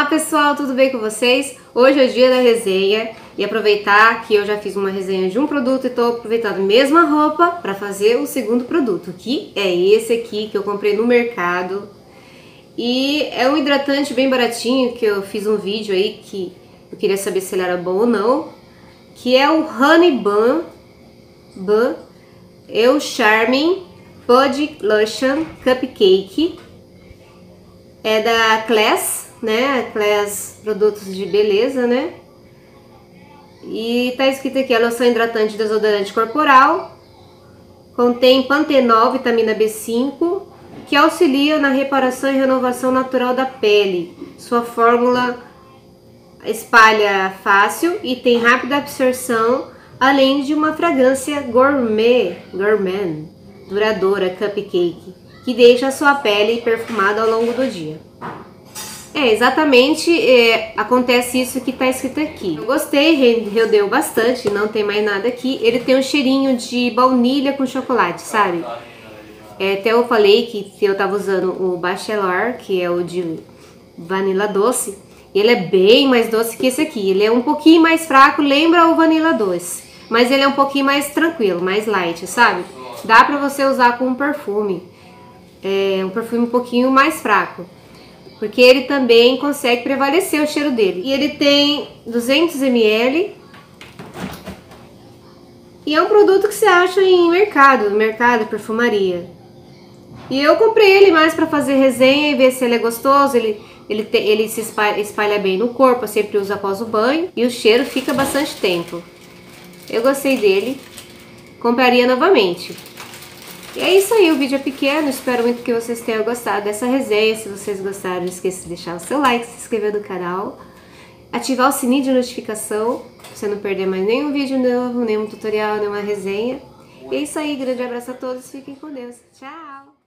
Olá pessoal, tudo bem com vocês? Hoje é o dia da resenha e aproveitar que eu já fiz uma resenha de um produto e estou aproveitando a mesma roupa para fazer o segundo produto, que é esse aqui que eu comprei no mercado. E é um hidratante bem baratinho que eu fiz um vídeo aí que eu queria saber se ele era bom ou não, que é o Honey Bun Eu Charming Body Lotion Cupcake. É da Class, né? Class Produtos de Beleza, né? E tá escrito aqui, a loção hidratante desodorante corporal. Contém pantenol, vitamina B5, que auxilia na reparação e renovação natural da pele. Sua fórmula espalha fácil e tem rápida absorção, além de uma fragrância gourmet, duradoura, cupcake, que deixa a sua pele perfumada ao longo do dia. Exatamente, acontece isso que tá escrito aqui. Eu gostei, rendeu bastante, não tem mais nada aqui. Ele tem um cheirinho de baunilha com chocolate, sabe? Até eu falei que eu tava usando o Bachelor, que é o de vanila doce. Ele é bem mais doce que esse aqui. Ele é um pouquinho mais fraco, lembra o vanila doce. Mas ele é um pouquinho mais tranquilo, mais light, sabe? Dá pra você usar com um perfume. Um perfume um pouquinho mais fraco, porque ele também consegue prevalecer o cheiro dele. E ele tem 200 ml e é um produto que você acha em mercado, perfumaria. E eu comprei ele mais para fazer resenha e ver se ele é gostoso. Ele se espalha bem no corpo, eu sempre uso após o banho e o cheiro fica bastante tempo. Eu gostei dele, compraria novamente. E é isso aí, o vídeo é pequeno, espero muito que vocês tenham gostado dessa resenha. Se vocês gostaram, não esqueça de deixar o seu like, se inscrever no canal, ativar o sininho de notificação, pra você não perder mais nenhum vídeo novo, nenhum tutorial, nenhuma resenha. E é isso aí, grande abraço a todos, fiquem com Deus, tchau!